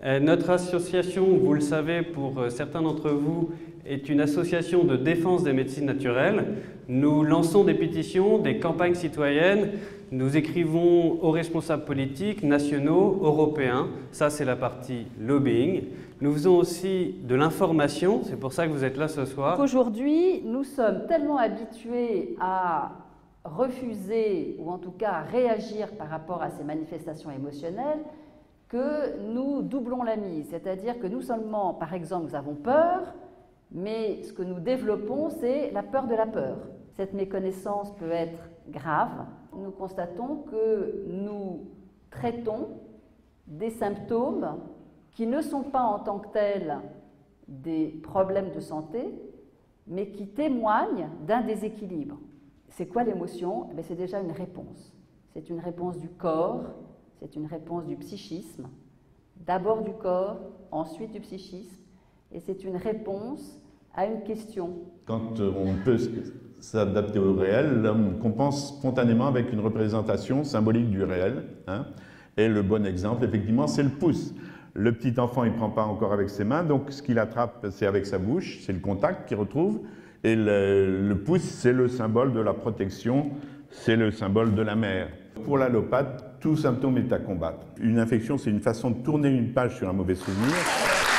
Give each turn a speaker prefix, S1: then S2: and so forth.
S1: Notre association, vous le savez, pour certains d'entre vous, est une association de défense des médecines naturelles. Nous lançons des pétitions, des campagnes citoyennes, nous écrivons aux responsables politiques, nationaux, européens. Ça, c'est la partie lobbying. Nous faisons aussi de l'information, c'est pour ça que vous êtes là ce soir.
S2: Aujourd'hui, nous sommes tellement habitués à refuser, ou en tout cas à réagir par rapport à ces manifestations émotionnelles, que nous doublons la mise. C'est-à-dire que nous seulement, par exemple, nous avons peur, mais ce que nous développons, c'est la peur de la peur. Cette méconnaissance peut être grave. Nous constatons que nous traitons des symptômes qui ne sont pas en tant que tels des problèmes de santé, mais qui témoignent d'un déséquilibre. C'est quoi l'émotion? C'est déjà une réponse. C'est une réponse du corps, c'est une réponse du psychisme. D'abord du corps, ensuite du psychisme, et c'est une réponse à une question.
S3: Quand on peut s'adapter au réel, on compense spontanément avec une représentation symbolique du réel. Et le bon exemple, effectivement, c'est le pouce. Le petit enfant, il ne prend pas encore avec ses mains, donc ce qu'il attrape, c'est avec sa bouche, c'est le contact qu'il retrouve. Et le pouce, c'est le symbole de la protection, c'est le symbole de la mère. Pour l'allopathe, tout symptôme est à combattre. Une infection, c'est une façon de tourner une page sur un mauvais souvenir.